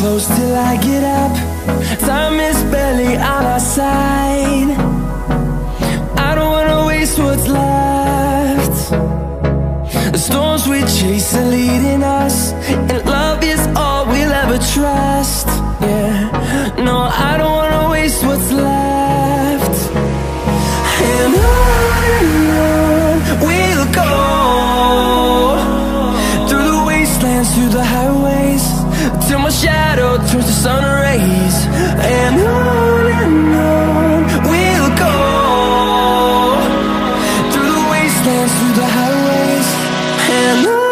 close till I get up. Time is barely on our side. I don't wanna waste what's left. The storms we chase are leading us, and love is all we'll ever trust. Yeah, no, I don't wanna waste what's left. And on we'll go, through the wastelands, through the highways, till my shadow turns to sun rays. And on we'll go, through the wastelands, through the highways, and on.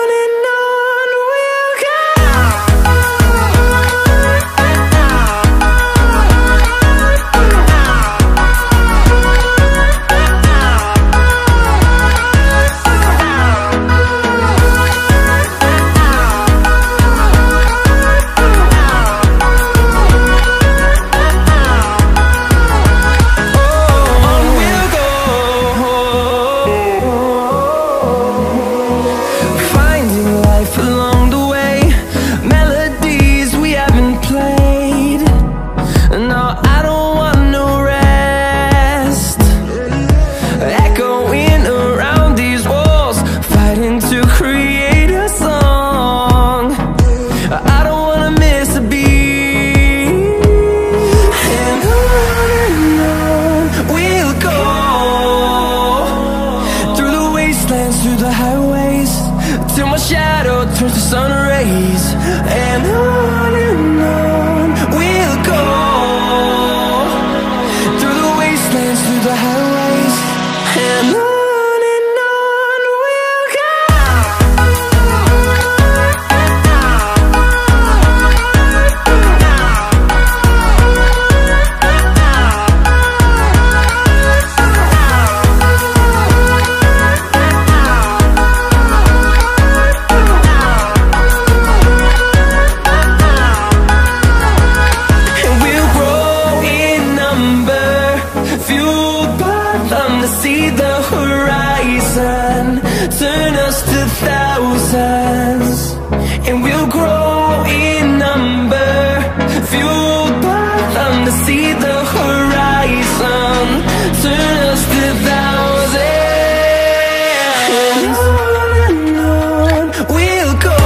Through the highways, till my shadow turns to sun rays. And on we'll go, through the wastelands, through the highways, and on we'll go. See the horizon turn us to thousands, and we'll grow in number, fueled by them. To see the horizon turn us to thousands, and on we'll go,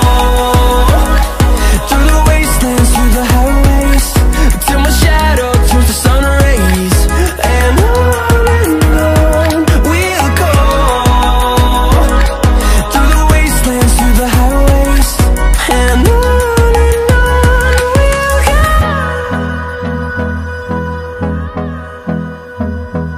through the wastelands, through the highways, till my shadow turns to sun rays. And on we'll go.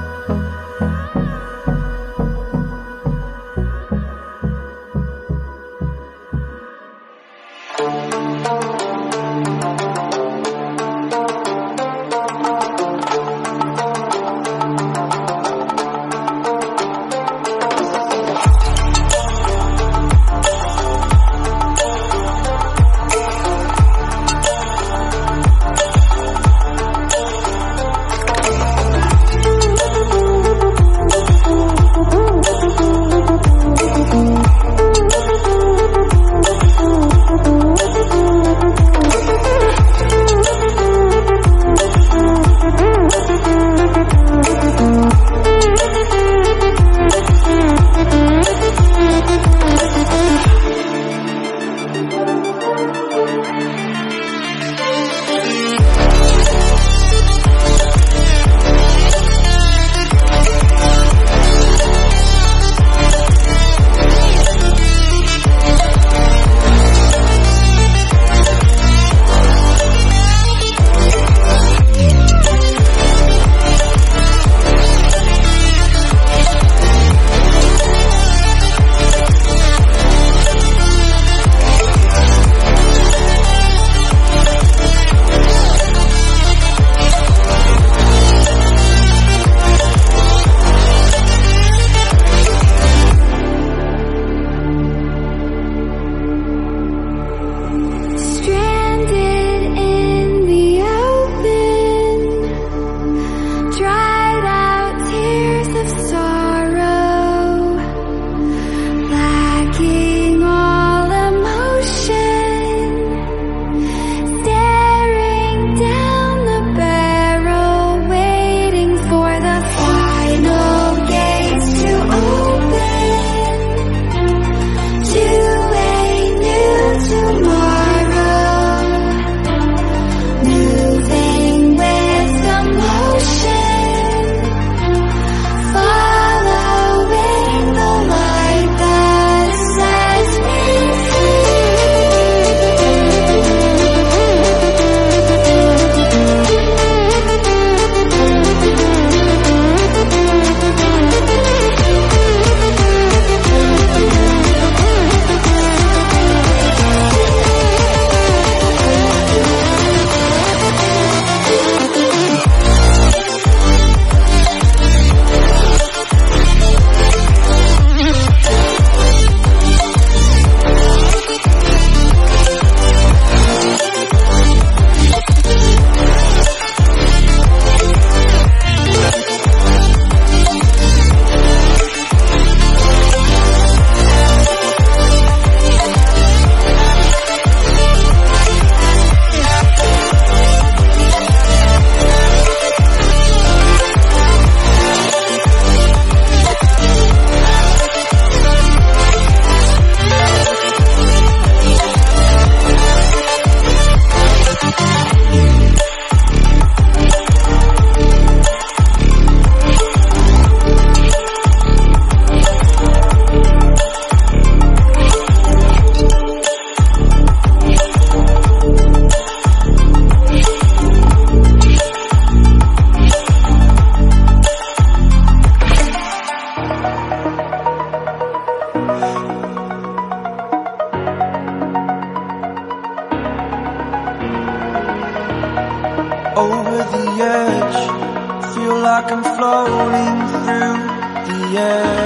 like I'm floating through the air.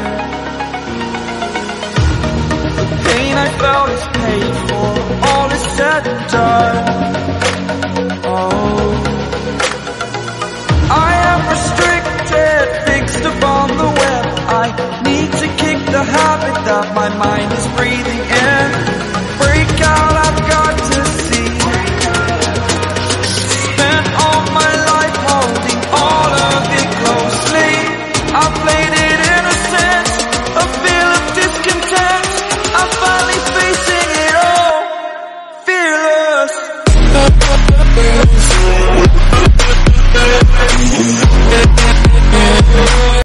The pain I felt is paid for, all is said and done. Oh,